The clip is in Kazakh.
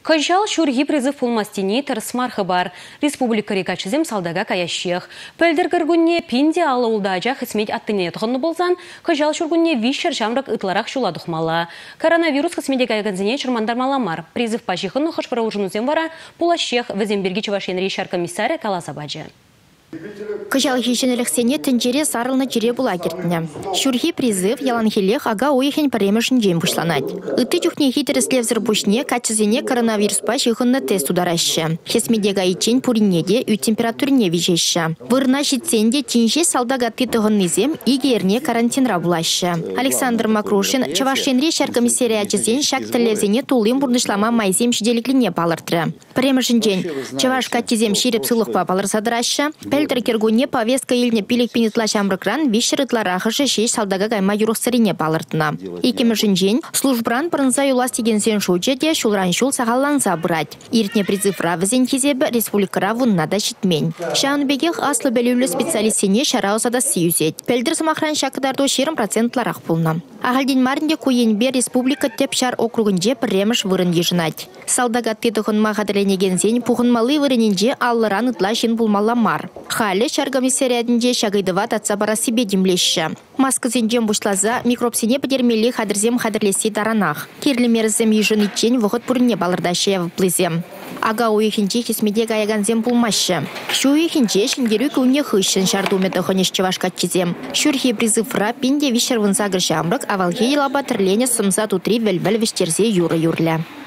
Кыжал шурги призыв пулмастини тырсмархы бар. Республика рекачызем салдага каящех. Пөлдір кіргінне пинде алы улдажа хисмет аттыне тұғынны болзан, кыжал шургінне вишер жамрық ытларақ шула дұхмала. Коронавирус хисмеде кайганзине чырмандармаламар. Призыв пашихынны хышпыра ужынузем вара, пулащех Ваземберги Чувашен Ришар комиссаря Каласабаджи. Кыжал хищенелексене тенчере сарылны чере була кертіне. Шурхи призыв яланхелех ага ойхен паремешін жем бушланать. Ыты чухне хитереслевзір бушне качызене коронавирус пашихынны тест удараща. Хесмедега ичен пуринеде үй температурне вижеща. Вырна щитсенде тинже салдагатты тұғыннызем игерне карантинра булаща. Александр Макрушин Чувашен Ришар комиссария чызен шак тілевзене тулым бурнышлама майзем шиделиклине балыртыры. Паремешін жен Чувашка тизем ширеп сылықпа балырсадыраща. Пәлтір кергуне повестка еліне пилік пенетла шамрыкран вишерытларахышы шеш салдага кайма юрықсырине балыртына. Икемішін жен службран пырынса юлас тегенсен шучеде шулран шул сағалланса бұрать. Иртне призывра візен кезебі республикара вуннада шитмен. Шаунбегех аслы бәлеулі специалистене шараусада сиюзет. Пәлдір сымақран шақыдарду 20% пулна. Ағалден марынде көйенбе республика тепшар округінде піреміш вырын ежінать. Салдага тетіғын мағадаленегенсен пұғынмалы вырыненже аллыран ытла шын булмаламар. Халі шаргамиссариядінде шагайдыва татса бара себе демлеші. Маскызен бушлаза микробсене підермелі хадырзем хадырлесе даранақ. Керлі мерзім ежін итчен вғыт бұрыне балырдашы явыплызем. Ага уйхинче хисмеде гаyaганзем пулмашы. Шу уйхинче шынгеру көне хыщын шардуметі хынеш чывашкатчизем. Шурхи призывра пинде вишер вынса гіршамрық авалхей лаба тірлене сымса тутри вәлбәл вештерзе юры юрлі.